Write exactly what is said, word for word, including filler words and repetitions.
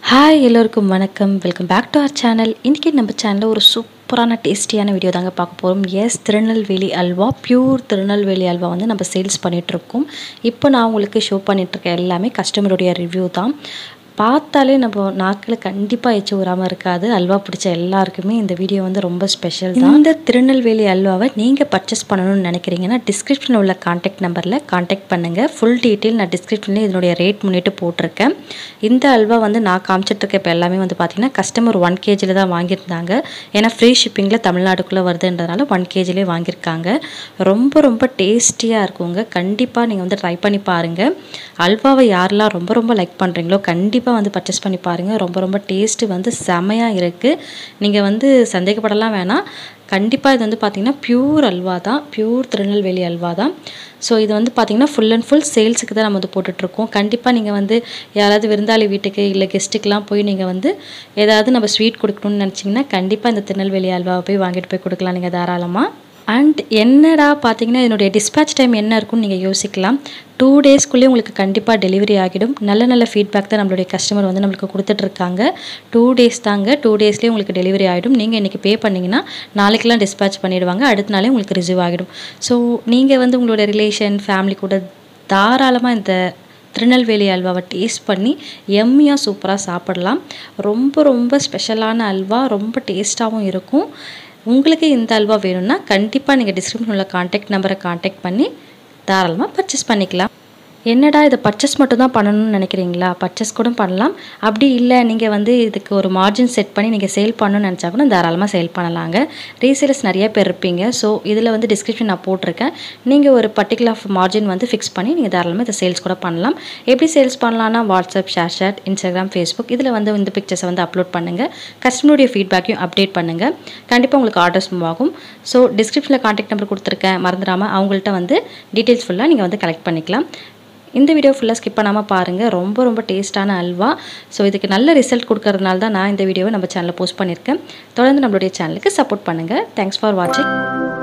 Hi, எல்லோருக்கும் வணக்கம். Welcome back to our சேனல். இன்னைக்கு நம்ம சேனல்ல ஒரு சூப்பரான டேஸ்டியான வீடியோ தாங்க பார்க்க போறோம். எஸ், திருநெல்வேலி அல்வா, பியூர் திருநெல்வேலி அல்வா வந்து நம்ம சேல்ஸ் பண்ணிட்டு இருக்கோம். இப்போ நான் உங்களுக்கு ஷோ பண்ணிட்டு இருக்க எல்லாமே கஸ்டமருடைய ரிவ்யூ தான். பார்த்தாலே நம்ம நாக்கில் கண்டிப்பாக எச்சு ஊறாமல் இருக்காது. அல்வா பிடிச்ச எல்லாருக்குமே இந்த வீடியோ வந்து ரொம்ப ஸ்பெஷல் தான். இந்த திருநெல்வேலி அல்வாவை நீங்கள் பர்ச்சேஸ் பண்ணணும்னு நினைக்கிறீங்கன்னா டிஸ்கிரிப்ஷனில் உள்ள கான்டாக்ட் நம்பரில் கான்டாக்ட் பண்ணுங்கள். ஃபுல் டீட்டெயில் நான் டிஸ்கிரிப்ஷனில் இதனுடைய ரேட் முன்னிட்டு போட்டிருக்கேன். இந்த அல்வா வந்து நான் காமிச்சிட்ருக்க இப்போ எல்லாமே வந்து பார்த்திங்கன்னா கஸ்டமர் ஒன் கேஜியில் தான் வாங்கியிருந்தாங்க. ஏன்னா ஃப்ரீ ஷிப்பிங்கில் தமிழ்நாடுக்குள்ளே வருதுன்றதுனால ஒன் கேஜிலே வாங்கியிருக்காங்க. ரொம்ப ரொம்ப டேஸ்டியாக இருக்குங்க. கண்டிப்பாக நீங்கள் வந்து ட்ரை பண்ணி பாருங்கள். அல்வாவை யாரெல்லாம் ரொம்ப ரொம்ப லைக் பண்ணுறீங்களோ கண்டிப்பாக வந்து பர்ச்சேஸ் பண்ணி பாருங்கள். ரொம்ப ரொம்ப டேஸ்ட்டு வந்து செமையாக இருக்குது. நீங்கள் வந்து சந்தேகப்படலாம் வேணாம். கண்டிப்பாக இது வந்து பார்த்திங்கன்னா பியூர் அல்வா தான், பியூர் திருநெல்வேலி அல்வா தான். ஸோ இது வந்து பார்த்திங்கன்னா ஃபுல் அண்ட் ஃபுல் சேல்ஸுக்கு தான் நம்ம வந்து போட்டுட்ருக்கோம். கண்டிப்பாக நீங்கள் வந்து யாராவது விருந்தாளி வீட்டுக்கு இல்லை கெஸ்ட்டுக்கெலாம் போய் நீங்கள் வந்து ஏதாவது நம்ம ஸ்வீட் கொடுக்கணும்னு நினச்சிங்கன்னா கண்டிப்பாக இந்த திருநெல்வேலி அல்வாவை போய் வாங்கிட்டு போய் கொடுக்கலாம் நீங்கள் தாராளமாக. அண்ட் என்னடா பார்த்தீங்கன்னா இதனுடைய டிஸ்பேச் டைம் என்ன இருக்குன்னு நீங்கள் யோசிக்கலாம். டூ டேஸ்க்குள்ளேயே உங்களுக்கு கண்டிப்பாக டெலிவரி ஆகிடும். நல்ல நல்ல ஃபீட்பேக் தான் நம்மளுடைய கஸ்டமர் வந்து நம்மளுக்கு கொடுத்துட்ருக்காங்க. டூ டேஸ் தாங்க, டூ டேஸ்லேயே உங்களுக்கு டெலிவரி ஆகிடும். நீங்கள் இன்றைக்கி பே பண்ணிங்கன்னா நாளைக்கெலாம் டிஸ்பேச் பண்ணிவிடுவாங்க. அடுத்த நாளே உங்களுக்கு ரிசீவ் ஆகிடும். ஸோ நீங்கள் வந்து உங்களோட ரிலேஷன் ஃபேமிலி கூட தாராளமாக இந்த திருநெல்வேலி அல்வாவை டேஸ்ட் பண்ணி எம்மியாக சூப்பராக சாப்பிடலாம். ரொம்ப ரொம்ப ஸ்பெஷலான அல்வா, ரொம்ப டேஸ்ட்டாகவும் இருக்கும். உங்களுக்கு இந்த அல்வா வேணும்னா கண்டிப்பாக நீங்கள் டிஸ்கிரிப்ஷனில் உள்ள கான்டாக்ட் நம்பரை கான்டாக்ட் பண்ணி தாராளமாக பர்ச்சேஸ் பண்ணிக்கலாம். என்னடா இதை பர்ச்சேஸ் மட்டும் தான் பண்ணணும்னு நினைக்கிறீங்களா? பர்ச்சேஸ் கூட பண்ணலாம். அப்படி இல்லை நீங்கள் வந்து இதுக்கு ஒரு மார்ஜின் செட் பண்ணி நீங்கள் சேல் பண்ணணும்னு நினச்சா கூட தாராளமாக சேல் பண்ணலாங்க. ரீசேலர்ஸ் நிறைய பேர் இருப்பீங்க. ஸோ இதில் வந்து டிஸ்கிரிப்ஷன் நான் போட்டிருக்கேன். நீங்கள் ஒரு பர்டிகுலர் மார்ஜின் வந்து ஃபிக்ஸ் பண்ணி நீங்கள் தாராளமாக இதை சேல்ஸ் கூட பண்ணலாம். எப்படி சேல்ஸ் பண்ணலான்னா WhatsApp, ShareChat, Instagram, Facebook இதில் வந்து இந்த பிக்சர்ஸை வந்து அப்லோட் பண்ணுங்கள். கஸ்டமருடைய ஃபீட்பேக்கையும் அப்டேட் பண்ணுங்கள். கண்டிப்பாக உங்களுக்கு ஆர்டர்ஸ் மூவ் ஆகும். ஸோ டிஸ்கிரிப்ஷனில் கான்டாக்ட் நம்பர் கொடுத்துருக்கேன், மறந்துடாமல் அவங்கள்ட்ட வந்து டீட்டெயில்ஸ் ஃபுல்லாக நீங்கள் வந்து கலெக்ட் பண்ணிக்கலாம். இந்த வீடியோ ஃபுல்லாக ஸ்கிப் பண்ணாமல் பாருங்கள். ரொம்ப ரொம்ப டேஸ்ட்டான அல்வா. ஸோ இதுக்கு நல்ல ரிசல்ட் கொடுக்கறதுனால தான் நான் இந்த வீடியோவை நம்ம சேனலில் போஸ்ட் பண்ணியிருக்கேன். தொடர்ந்து நம்மளுடைய சேனலுக்கு சப்போர்ட் பண்ணுங்கள். தேங்க்ஸ் ஃபார் வாட்சிங்.